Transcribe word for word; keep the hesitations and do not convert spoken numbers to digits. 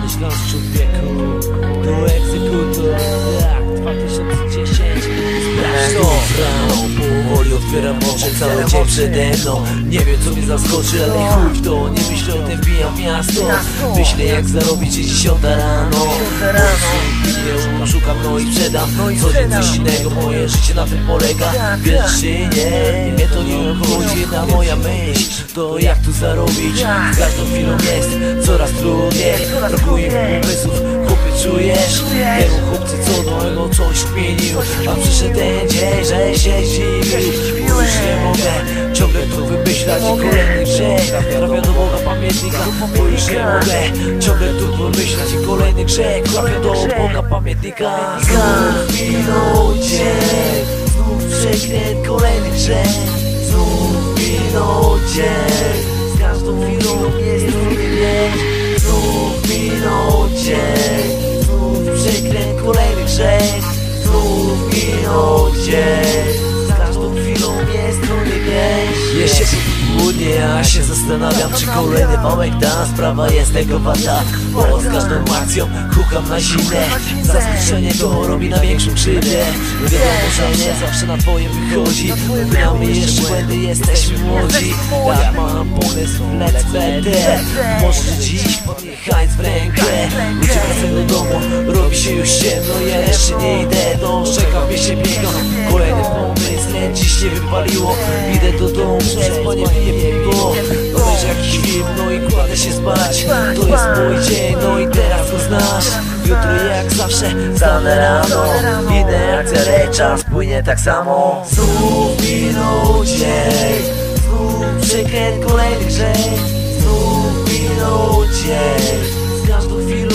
Śląsk człowieku, to egzekutor. Tak, dwa tysiące dziesięć. Sprawdź to. Powoli otwieram oczy, cały dzień przede mną. Nie wiem co mnie zaskoczy, ale chuj w to. Nie myślę o tym, wbijam w miasto. Myślę jak zarobić dziesiąta rano. Piję, szukam no i sprzedam. Co dzień coś innego, moje życie na tym polega. Wiesz czy nie, mnie to nie obchodzi. Jedna moja myśl, to jak tu zarobić. Z każdą chwilą jest coraz trudniej. Brakuje mi pomysłów, chłopie czujesz? Temu chłopcy co nowego coś kminił. A przyszedł ten dzień, że się zdziwił. Już nie mogę ciągle tu wymyślać kolejny grzech. Trafia do Boga pamiętnika, bo już nie mogę ciągle tu wymyślać kolejny grzech. Trafia do Boga pamiętnika. Znów minął dzień, znów przekręt kolejny grzech. Znów minął dzień, z każdą chwilą jest trudniej. Znów minął dzień, znów przekręt kolejny grzech. Znów minął dzień, z każdą chwilą jest trudniej. Jest się południe, a się zastanawiam, czy kolejny wałek da. Sprawa jest tego warta, bo z każdą akcją hukam na zimne. Zaskoczenie to robi na większą krzywdę. Wiadomo, że nie zawsze na twoje wychodzi. Gramy jeszcze błędy, jesteśmy młodzi. Jak mam pomysł, lecz będę. Może dziś podjechać w rękę. Ludzie wracają do domu, robi się już ciemno. Ja jeszcze nie idę, to czeka mnie się biegam. Kolejny pomysł, nie, dziś nie wypaliło. Idę do domu, przez panie piję piwo. Obejrzę jakiś film, no i kładę się spać. To jest mój dzień, no i teraz go znasz. Jutro jak zawsze, stanę rano. Idę jak cały czas, płynie tak samo. Znów minął dzień, znów przekręt kolejny grzech. Znów minął dzień, z każdą chwilą